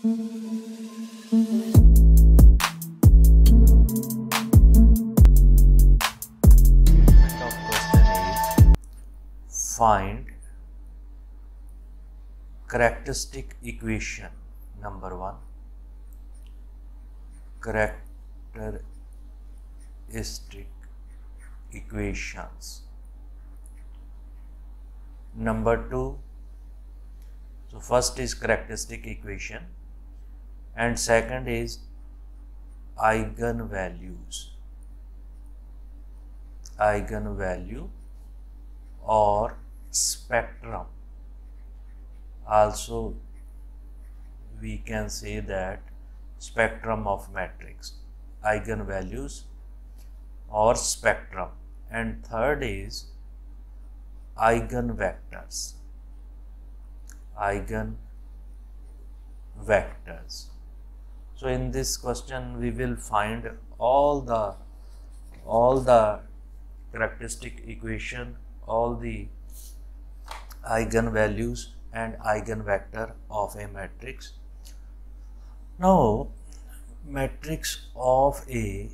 Of question is find characteristic equation number 1, characteristic equations number 2. So first is characteristic equation and second is eigenvalue or spectrum. Also we can say that spectrum of matrix, eigenvalues or spectrum. And third is eigenvectors. So in this question we will find all the characteristic equation, all the eigenvalues and eigenvector of a matrix. Now matrix of a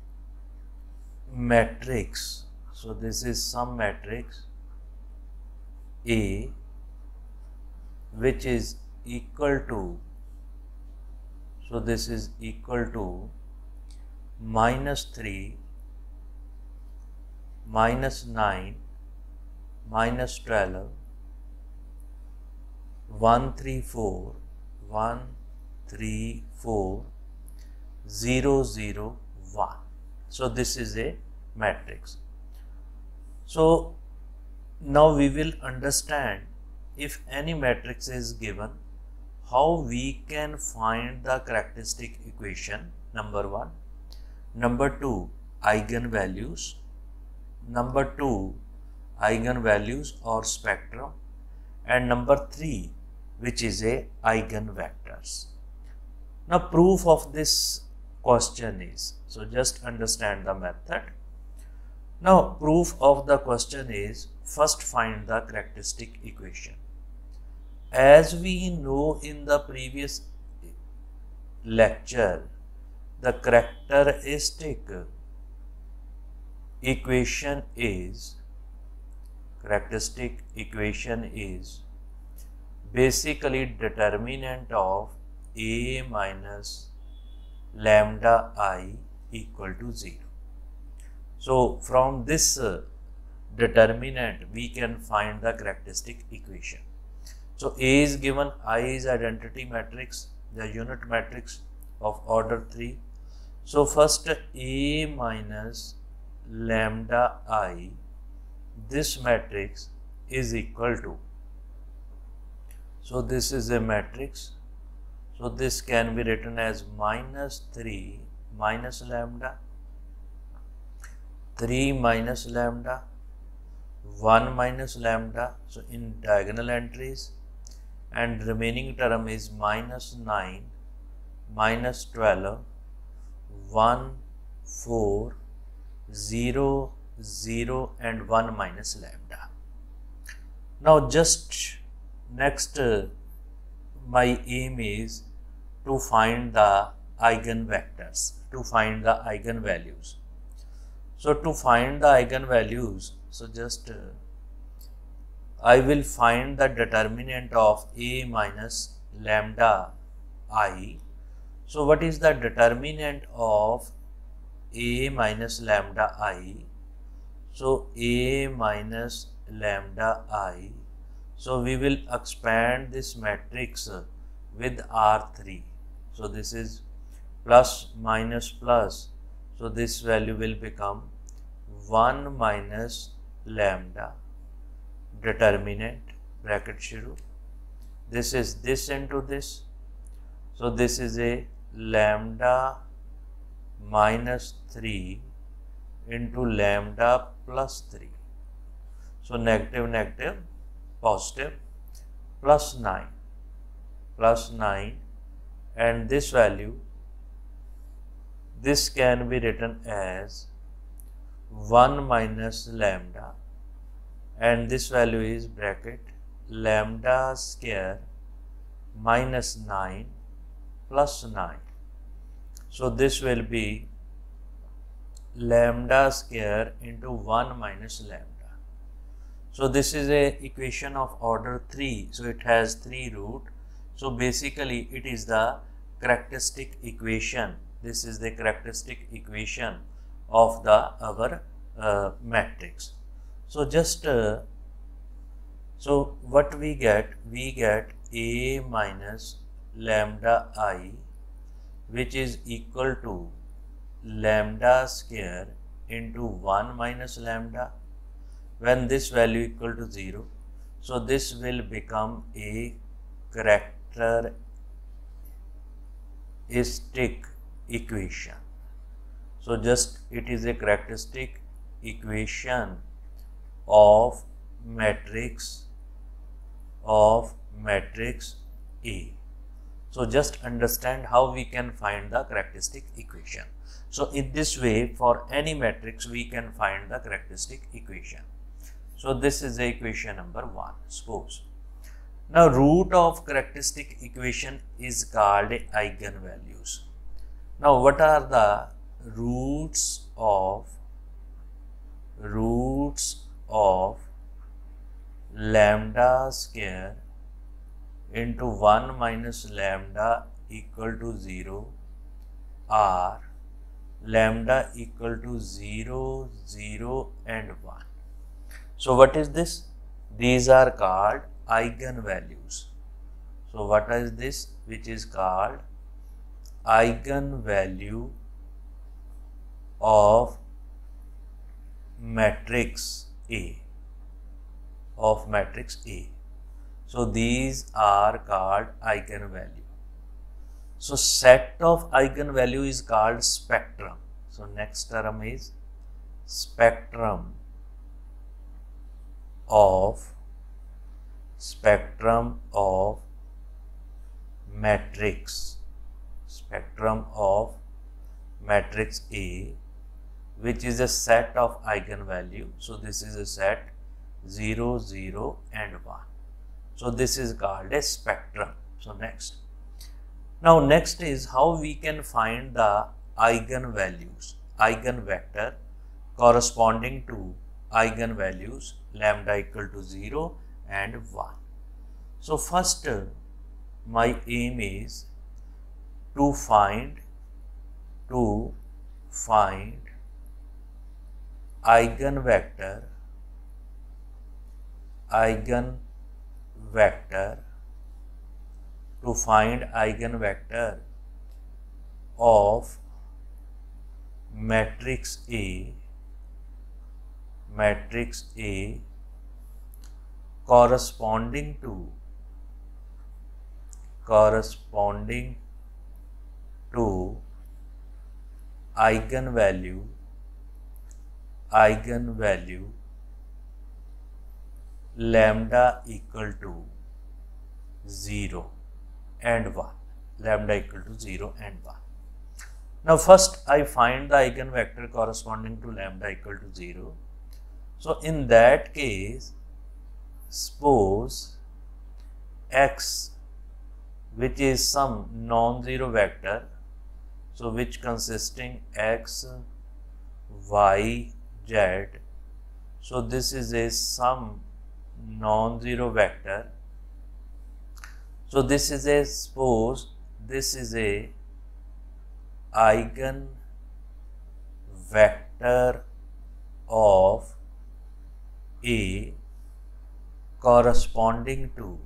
matrix, so this is some matrix A which is equal to, so this is equal to -3, -9, -12, 1 3 4, 1 3 4, 0 0 1. So this is a matrix. So now we will understand, if any matrix is given, how we can find the characteristic equation, number 1. Number 2, eigenvalues. Number 2, eigenvalues or spectrum. And number 3, which is a eigenvectors. Now proof of this question is, so just understand the method. Now proof of the question is, first find the characteristic equation. As we know in the previous lecture, the characteristic equation is basically determinant of A minus lambda I equal to 0. So from this determinant we can find the characteristic equation. So A is given, I is identity matrix, the unit matrix of order 3. So first A minus lambda I, this matrix is equal to, so this is a matrix, so this can be written as -3 minus lambda, 3 minus lambda, 1 minus lambda, so in diagonal entries, and remaining term is -9, -12, 1, 4, 0, 0 and 1 minus lambda. Now just next my aim is to find the eigenvectors, to find the eigenvalues. So to find the eigenvalues, so just I will find the determinant of A minus lambda I. So what is the determinant of A minus lambda I? So A minus lambda I. So we will expand this matrix with R3. So this is plus minus plus. So this value will become 1 minus lambda, determinant bracket shuru. This is this into this. So this is a lambda minus 3 into lambda plus 3. So negative negative positive plus 9 and this value, this can be written as 1 minus lambda and this value is bracket lambda square minus 9 plus 9. So this will be lambda square into 1 minus lambda. So this is a equation of order 3. So it has 3 root. So basically it is the characteristic equation. This is the characteristic equation of the our matrix. So just so what we get A minus lambda I, which is equal to lambda square into 1 minus lambda. When this value equal to 0, so this will become a characteristic equation. So just it is a characteristic equation of matrix A. So just understand how we can find the characteristic equation. So in this way, for any matrix we can find the characteristic equation. So this is the equation number 1, suppose. Now root of characteristic equation is called eigenvalues. Now what are the roots of lambda square into 1 minus lambda equal to 0 are lambda equal to 0, 0 and 1. So what is this? These are called eigenvalues. So what is this? Which is called eigenvalue of matrix A. So these are called eigenvalue. So set of eigenvalue is called spectrum. So next term is spectrum of matrix A, which is a set of eigenvalue. So this is a set 0, 0 and 1. So this is called a spectrum. So next. Now next is how we can find the eigenvalues, eigenvector corresponding to eigenvalues lambda equal to 0 and 1. So first my aim is to find eigenvector of matrix A corresponding to eigenvalue lambda equal to 0 and 1. Now first I find the eigenvector corresponding to lambda equal to 0. So in that case, suppose x, which is some non-zero vector, so which consisting x, y, z. So this is a some non-zero vector. So this is a, suppose this is a eigenvector of A corresponding to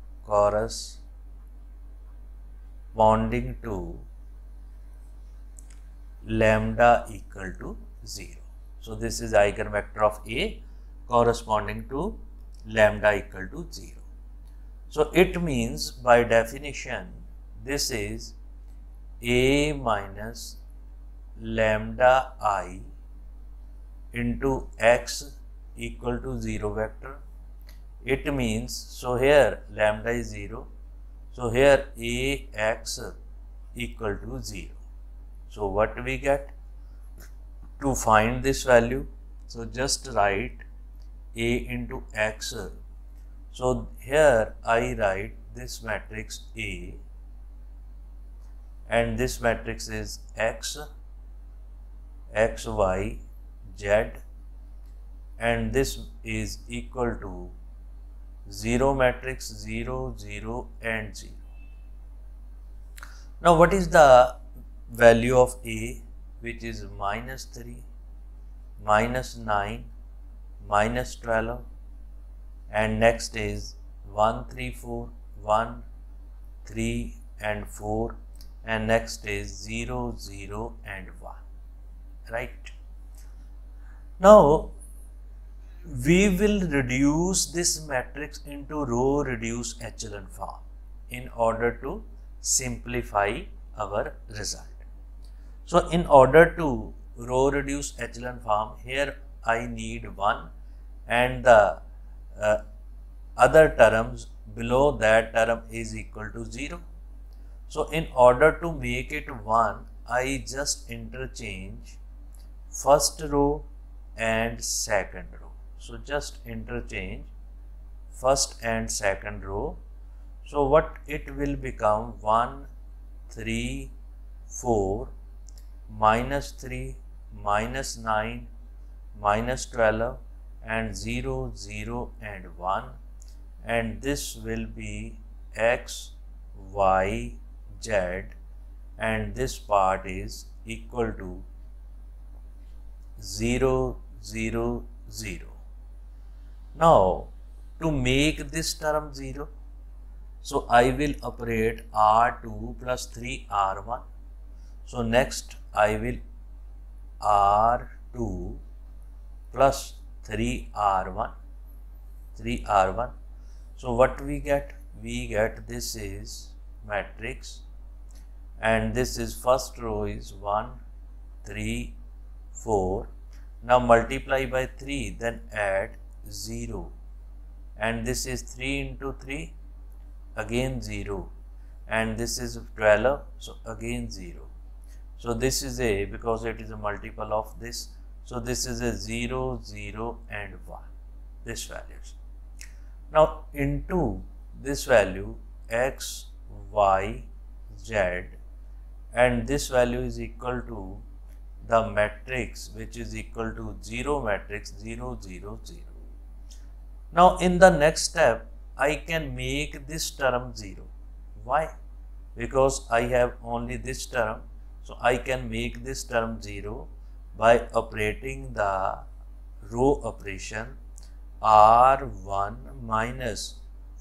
lambda equal to 0. So this is eigenvector of A corresponding to lambda equal to 0. So it means by definition this is A minus lambda I into x equal to 0 vector. It means, so here lambda is 0, so here Ax equal to 0. So what we get? To find this value, so just write A into x. So here I write this matrix A and this matrix is X, X, Y, Z, and this is equal to 0 matrix, 0, 0 and 0. Now what is the value of A, which is minus 3, minus 9, minus 12, and next is 1, 3, 4, 1, 3 and 4, and next is 0, 0 and 1, right? Now we will reduce this matrix into row reduced echelon form in order to simplify our result. So in order to row reduced echelon form, here I need 1 and the other terms below that term is equal to 0. So in order to make it 1, I just interchange first row and second row. So just interchange first and second row. So what it will become, 1, 3, 4, minus 3, minus 9, minus 12 and 0, 0 and 1, and this will be X, Y, Z, and this part is equal to 0, 0, 0. Now to make this term 0, so I will operate R2 plus 3R1. So next I will R2 plus 3R1. So what we get? We get this is matrix, and this is first row is 1, 3, 4. Now multiply by 3, then add 0, and this is 3 into 3, again 0, and this is 12, so again 0. So this is a, because it is a multiple of this, so this is a 0, 0 and 1, this values. Now into this value X, Y, Z, and this value is equal to the matrix which is equal to 0 matrix, 0, 0, 0. Now in the next step I can make this term 0. Why? Because I have only this term, so I can make this term 0 by operating the row operation R1 minus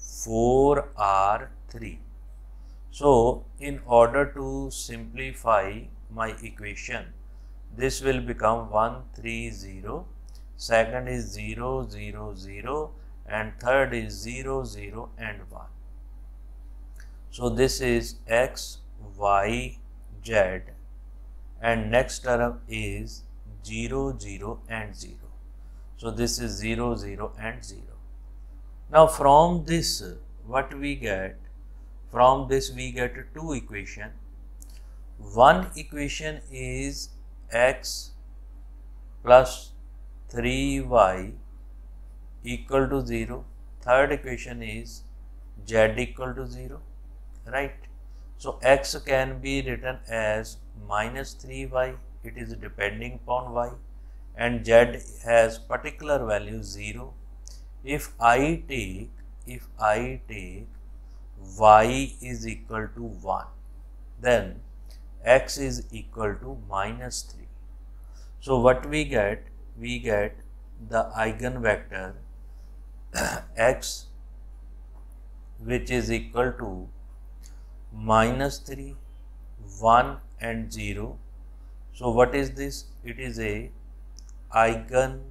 4R3. So in order to simplify my equation, this will become 1, 3, 0, second is 0, 0, 0, and third is 0, 0 and 1. So this is X, Y, Z, and next term is 0, 0 and 0. So this is 0, 0 and 0. Now from this what we get? From this we get two equations. One equation is X plus 3Y equal to 0. Third equation is Z equal to 0, right? So X can be written as minus 3Y, it is depending upon Y, and Z has particular value 0. If I take Y is equal to 1, then X is equal to minus 3. So what we get? We get the eigenvector X, which is equal to minus 3, 1 and 0. So what is this? It is a eigenvector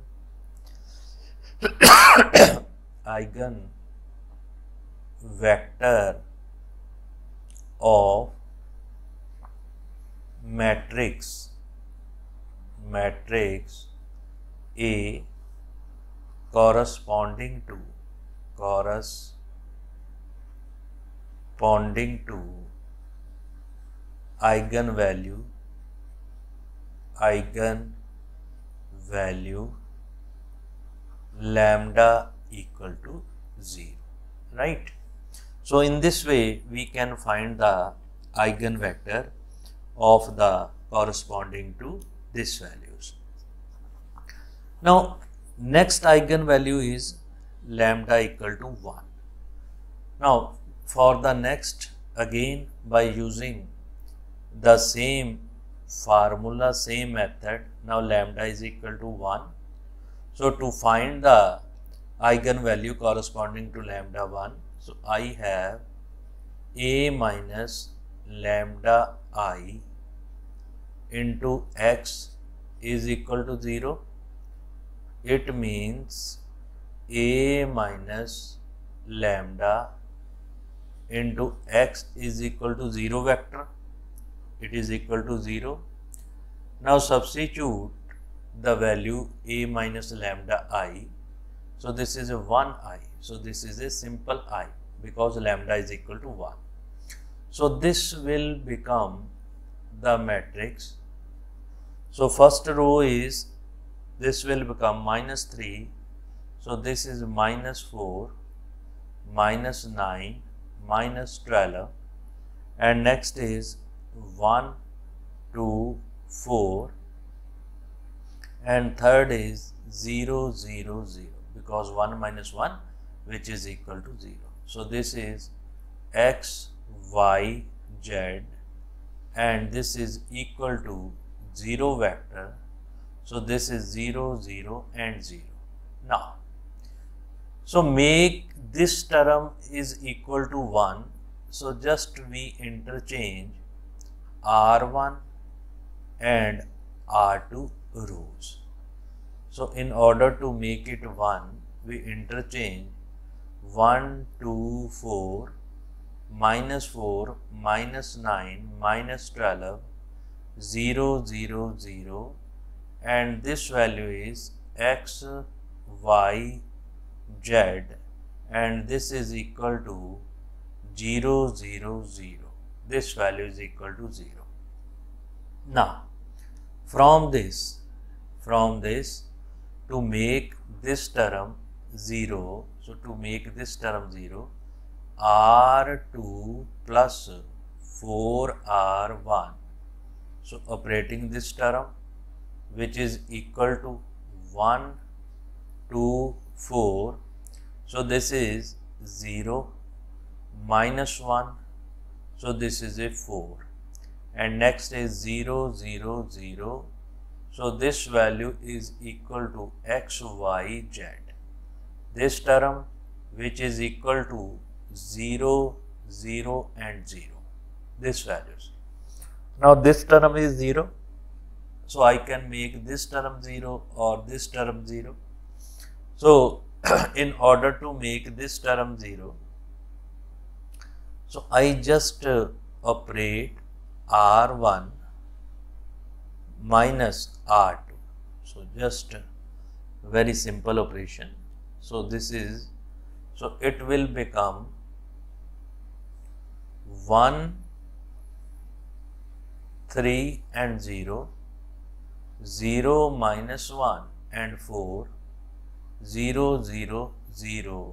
of matrix A corresponding to eigenvalue lambda equal to 0, right? So in this way we can find the eigenvector of the corresponding to this values. Now next eigenvalue is lambda equal to 1. Now for the next, again by using the same formula, same method, now lambda is equal to 1. So to find the eigenvalue corresponding to lambda 1, so I have a minus lambda I into x is equal to 0. It means a minus lambda into x is equal to 0 vector. It is equal to 0. Now substitute the value a minus lambda I. So this is a 1i. So this is a simple I because lambda is equal to 1. So this will become the matrix. So first row is, this will become minus 3. So this is minus 4, minus 9, minus 12, and next is 1, 2, 4, and third is 0, 0, 0, because 1 minus 1, which is equal to 0. So this is x, y, z, and this is equal to 0 vector. So this is 0, 0, and 0. Now, so make this term is equal to 1. So just we interchange R1 and R2 rows. So in order to make it 1, we interchange 1, 2, 4, minus 4, minus 9, minus 12, 0, 0, 0, and this value is x, y, z, and this is equal to 0, 0, 0. This value is equal to 0. Now, from this, to make this term 0, so to make this term 0, R2 plus 4R1. So operating this term, which is equal to 1, 2, 4. So this is 0, minus 1. So this is a 4. And next is 0, 0, 0. So this value is equal to x, y, z. This term, which is equal to 0, 0, and 0. This values. Now this term is 0. So I can make this term 0 or this term 0. So in order to make this term 0, so I just operate R1 minus R2. So just very simple operation. So this is, so it will become 1, 3 and 0, 0 minus 1 and 4, 0, 0, 0,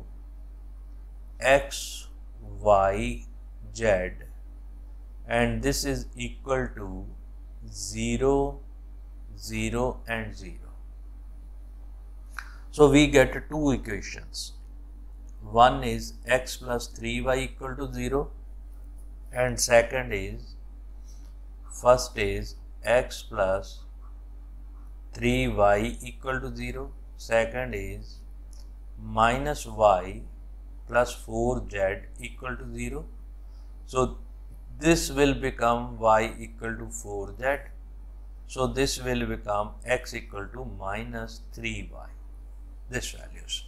x, y, z, and this is equal to 0, 0 and 0. So we get two equations. One is x plus 3y equal to 0, and second is, first is x plus 3y equal to 0, second is minus y plus 4z equal to 0. So this will become y equal to 4z. So this will become x equal to minus 3y. This values.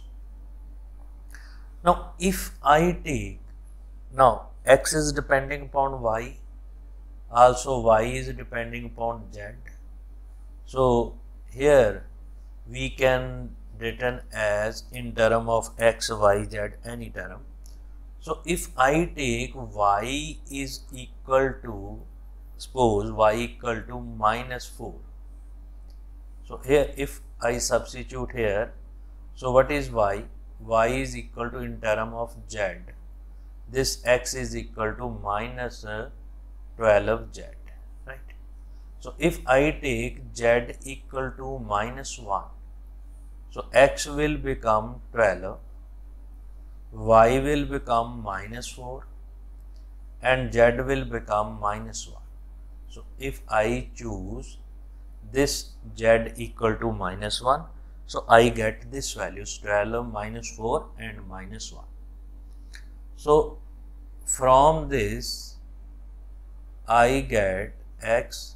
Now if I take, now x is depending upon y, also y is depending upon z. So here we can written as in term of x, y, z, any term. So if I take y is equal to, suppose y equal to minus 4. So here if I substitute here, so what is y? Y is equal to in term of z. This x is equal to minus 12z, right? So if I take z equal to -1, so x will become 12, y will become -4, and z will become -1. So if I choose this z equal to -1, so I get this values 12, -4 and -1. So from this I get x,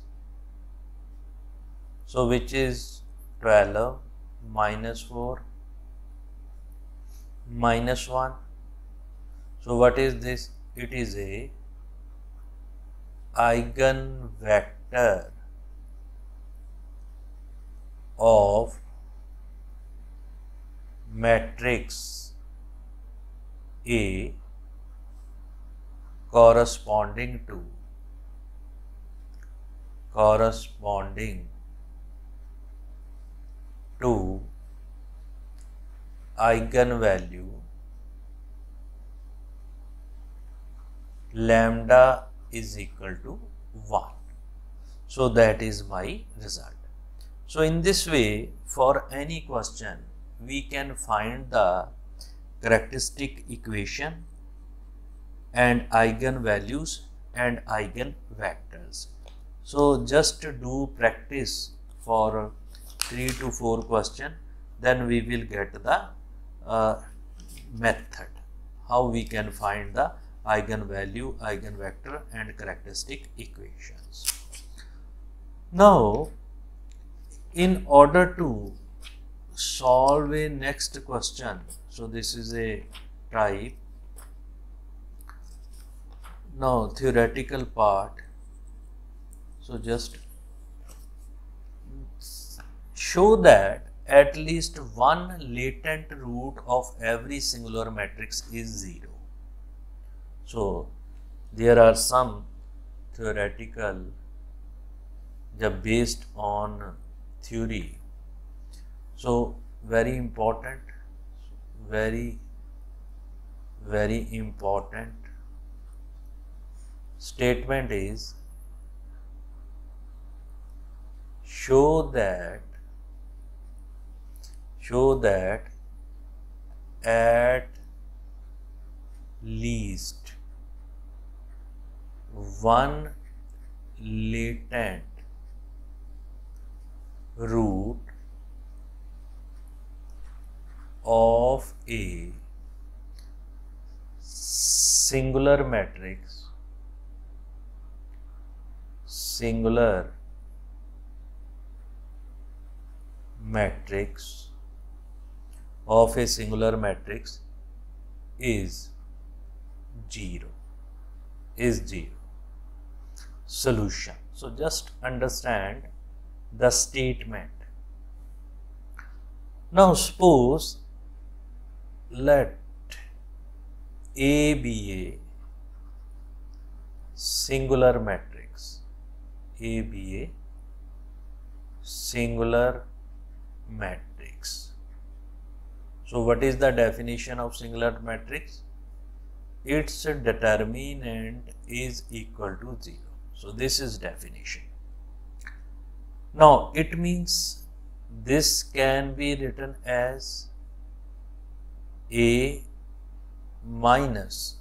so which is 12 -4 -1. So what is this? It is a eigenvector of matrix A corresponding to eigenvalue lambda is equal to 1. So that is my result. So in this way, for any question, we can find the characteristic equation and eigenvalues and eigenvectors. So just do practice for 3 to 4 questions, then we will get the method how we can find the eigenvalue, eigenvector and characteristic equations. Now, in order to solve a next question, so this is a type. Now theoretical part, so just show that at least one latent root of every singular matrix is 0. So there are some theoretical based on theory. So very important statement is show that at least one latent root of a singular matrix of a singular matrix is 0. Solution. So just understand the statement. Now suppose let A be a singular matrix. A be a singular matrix. So what is the definition of singular matrix? Its determinant is equal to 0. So this is definition. Now it means this can be written as A minus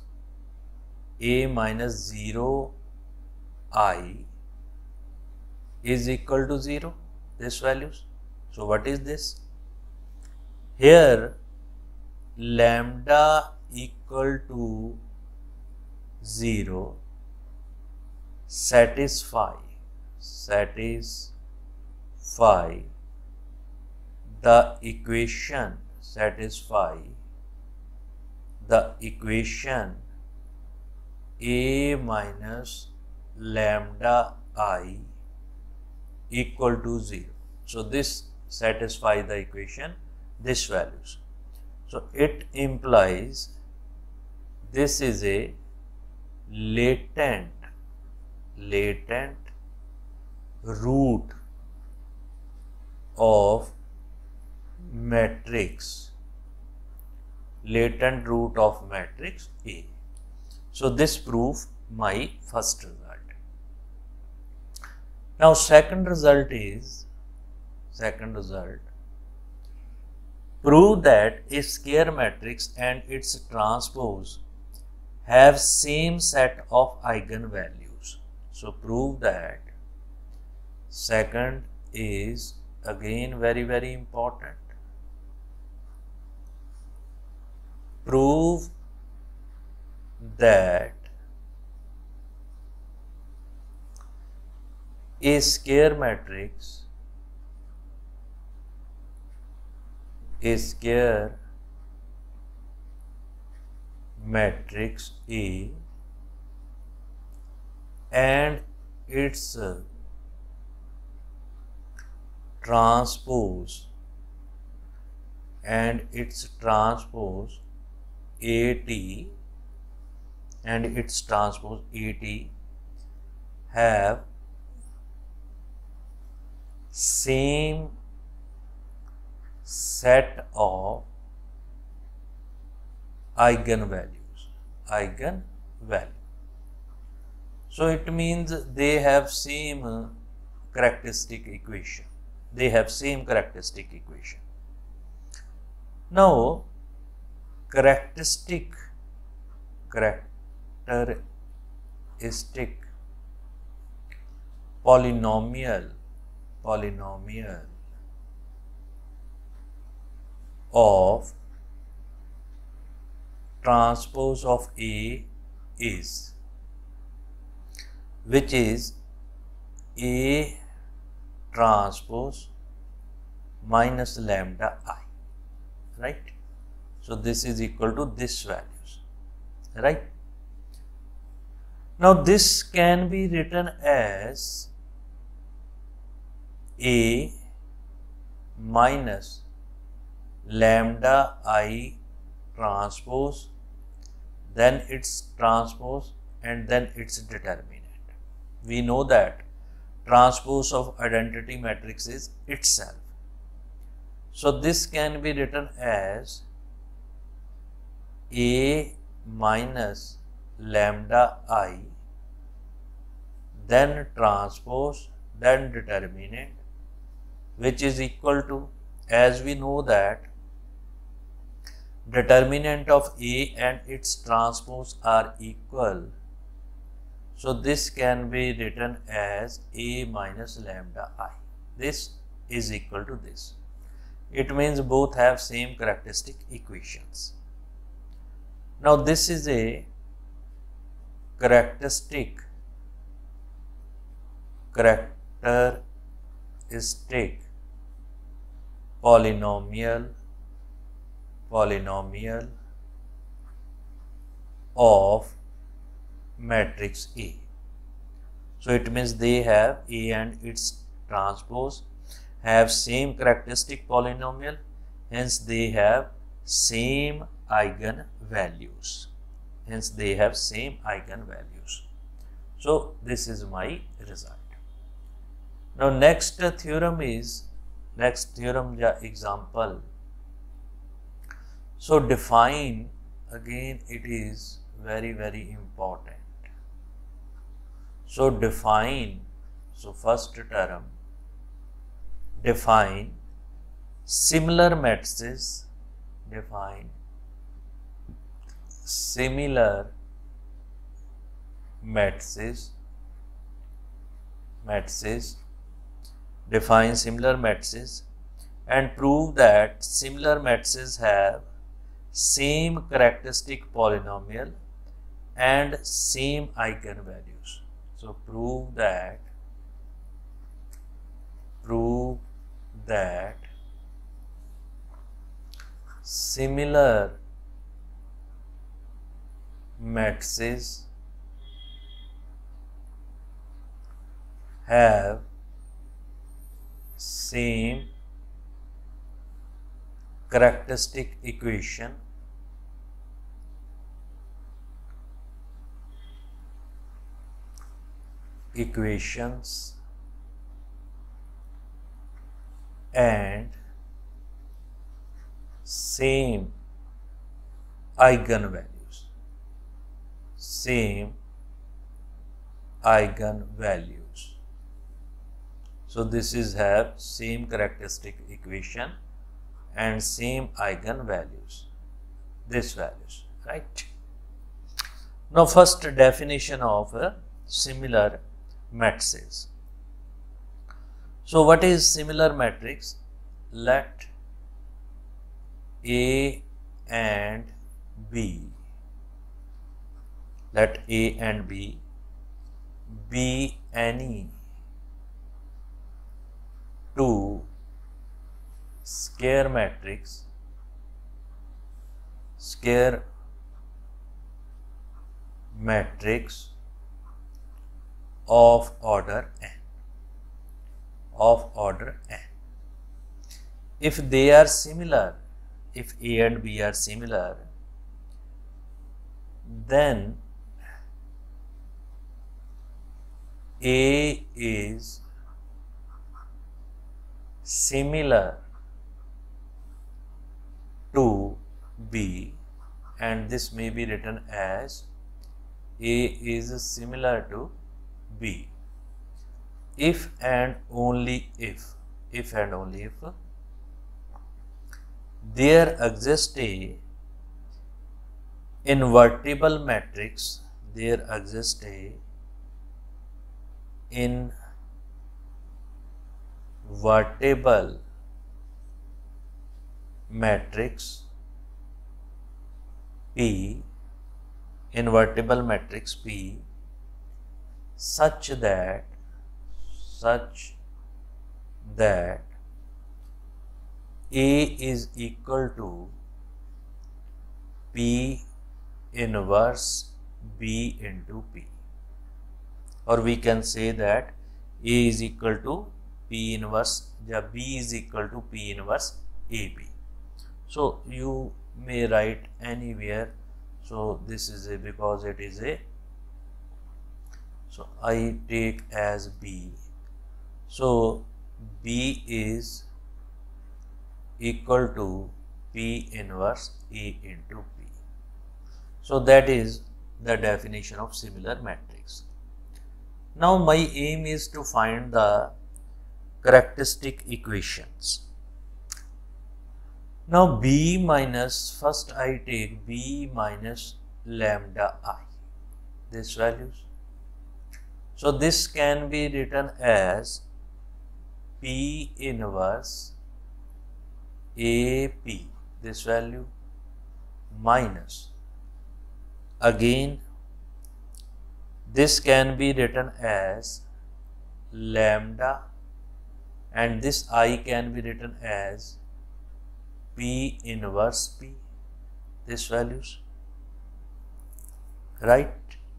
0 I is equal to 0, this values. So what is this? Here lambda equal to 0 satisfy the equation A minus lambda I equal to 0. So this satisfies the equation, this values. So it implies this is a latent root of matrix A. So this proves my first result. Now second result, prove that a square matrix and its transpose have same set of eigenvalues. So prove that. Second is again very important. Prove that a square matrix A and its transpose AT have same set of eigenvalues. So it means they have same characteristic equation. Now, characteristic polynomial of transpose of A is, which is A transpose minus lambda I, right? So this is equal to this values, right? Now this can be written as A minus lambda I transpose, then its transpose, and then its determinant. We know that transpose of identity matrix is itself. So this can be written as A minus lambda I, then transpose, then determinant, which is equal to, as we know that determinant of A and its transpose are equal. So this can be written as A minus lambda I. This is equal to this. It means both have same characteristic equations. Now this is a characteristic polynomial of matrix A. So it means they have A and its transpose have same characteristic polynomial, hence they have same eigenvalues. So this is my result. Now next theorem example. So define, again it is very important. So first term, define similar matrices, define similar matrices, and prove that similar matrices have same characteristic polynomial and same eigenvalues. So prove that similar matrices have same characteristic equations and same eigenvalues. So this is have same characteristic equation and same eigenvalues, this values, right? Now first definition of a similar matrices. So what is similar matrix? Let A and B, let A and B be any two square matrix of order n. If they are similar, if A and B are similar, then A is similar to B, and this may be written as A is similar to B if and only if there exists a invertible matrix, P, such that A is equal to P inverse B into P, or we can say that A is equal to P inverse, या B is equal to P inverse AB. So you may write anywhere. So this is a, because it is a, so I take as B. So B is equal to P inverse A into P. So that is the definition of similar matrix. Now my aim is to find the characteristic equations. Now B minus, first I take B minus lambda I, these values. So this can be written as P inverse AP, this value, minus, again this can be written as lambda, and this I can be written as P inverse P, these values, right?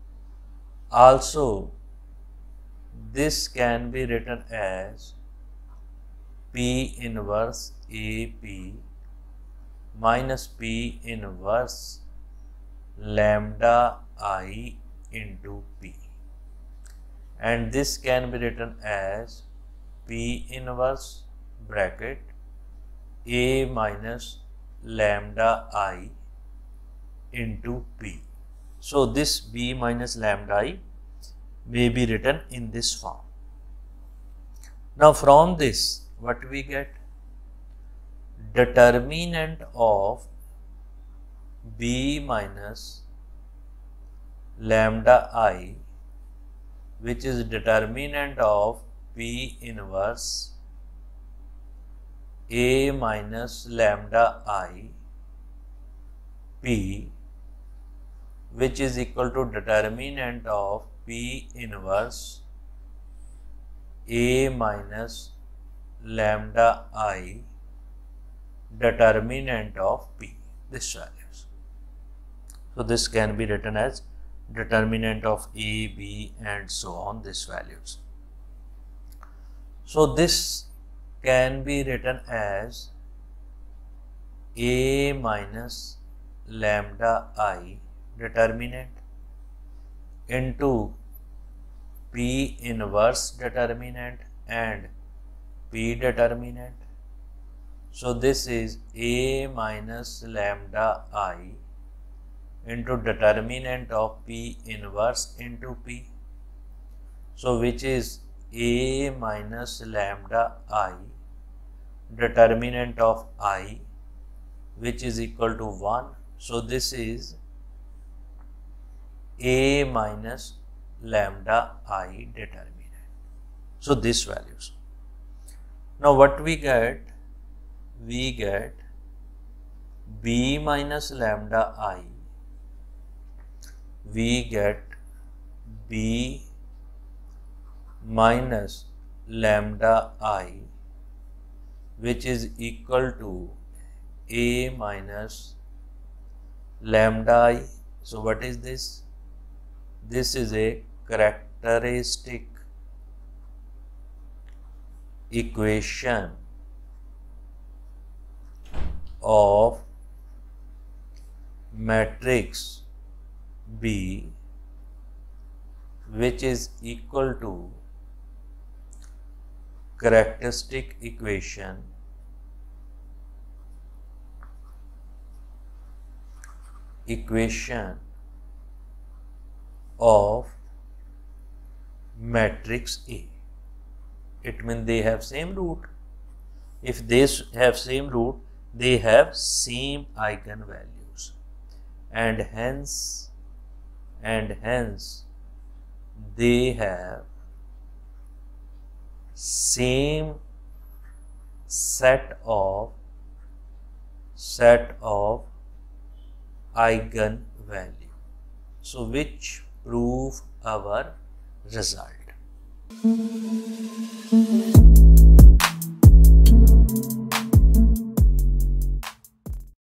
Also this can be written as P inverse AP minus P inverse lambda I into P, and this can be written as P inverse bracket A minus lambda I into P. So this B minus lambda I may be written in this form. Now from this, what we get? Determinant of B minus lambda I, which is determinant of P inverse A minus lambda I P, which is equal to determinant of P inverse A minus lambda I determinant of P, this values. So this can be written as determinant of A, B and so on, these values. So this can be written as A minus lambda I determinant into P inverse determinant and P determinant. So this is A minus lambda I into determinant of P inverse into P. So which is A minus lambda I, determinant of I, which is equal to 1. So this is A minus lambda I determinant. So this values. Now what we get? We get B minus lambda I, we get B minus lambda I, which is equal to A minus lambda I. So what is this? This is a characteristic equation of matrix B, which is equal to characteristic equation of matrix A. It means they have same root. If they have same root, they have same eigenvalues, and hence they have same set of eigenvalue. So which prove our result.